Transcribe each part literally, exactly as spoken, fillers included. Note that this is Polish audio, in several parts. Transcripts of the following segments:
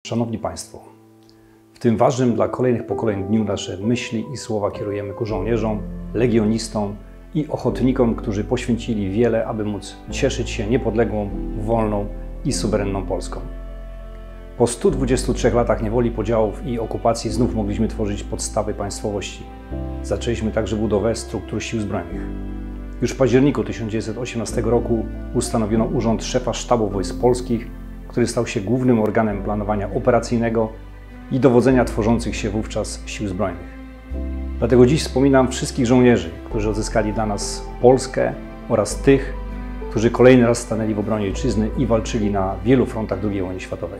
Szanowni Państwo, w tym ważnym dla kolejnych pokoleń dniu nasze myśli i słowa kierujemy ku żołnierzom, legionistom i ochotnikom, którzy poświęcili wiele, aby móc cieszyć się niepodległą, wolną i suwerenną Polską. Po stu dwudziestu trzech latach niewoli, podziałów i okupacji znów mogliśmy tworzyć podstawy państwowości. Zaczęliśmy także budowę struktur sił zbrojnych. Już w październiku tysiąc dziewięćset osiemnastego roku ustanowiono Urząd Szefa Sztabu Wojsk Polskich, który stał się głównym organem planowania operacyjnego i dowodzenia tworzących się wówczas sił zbrojnych. Dlatego dziś wspominam wszystkich żołnierzy, którzy odzyskali dla nas Polskę oraz tych, którzy kolejny raz stanęli w obronie ojczyzny i walczyli na wielu frontach drugiej wojny światowej.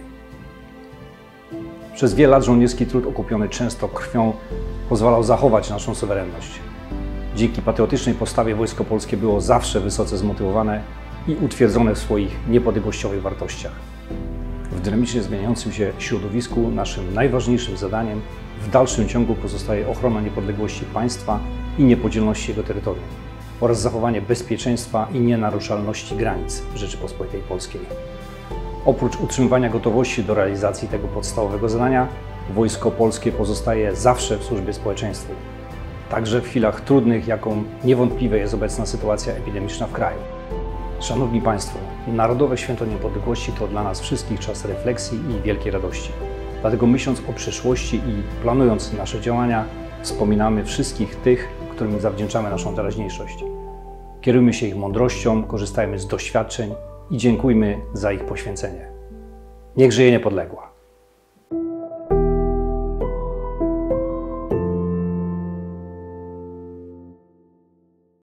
Przez wiele lat żołnierski trud okupiony często krwią pozwalał zachować naszą suwerenność. Dzięki patriotycznej postawie Wojsko Polskie było zawsze wysoce zmotywowane i utwierdzone w swoich niepodległościowych wartościach. W dynamicznie zmieniającym się środowisku naszym najważniejszym zadaniem w dalszym ciągu pozostaje ochrona niepodległości państwa i niepodzielności jego terytorium oraz zachowanie bezpieczeństwa i nienaruszalności granic Rzeczypospolitej Polskiej. Oprócz utrzymywania gotowości do realizacji tego podstawowego zadania, Wojsko Polskie pozostaje zawsze w służbie społeczeństwu, także w chwilach trudnych, jaką niewątpliwie jest obecna sytuacja epidemiczna w kraju. Szanowni Państwo, Narodowe Święto Niepodległości to dla nas wszystkich czas refleksji i wielkiej radości. Dlatego myśląc o przyszłości i planując nasze działania, wspominamy wszystkich tych, którym zawdzięczamy naszą teraźniejszość. Kierujmy się ich mądrością, korzystajmy z doświadczeń i dziękujmy za ich poświęcenie. Niech żyje niepodległa!